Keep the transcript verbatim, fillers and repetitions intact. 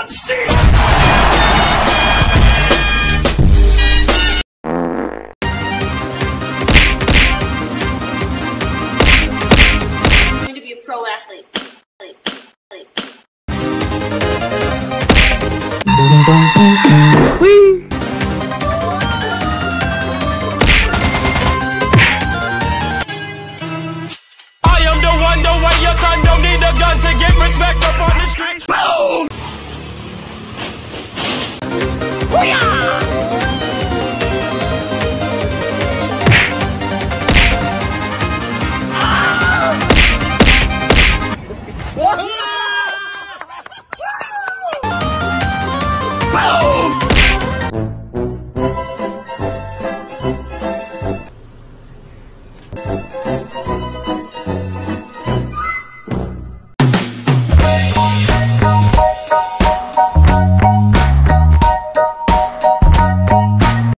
see. To be a pro athlete. Whee! I am the one, the way your son don't need a gun to get respect up on the street. Boom!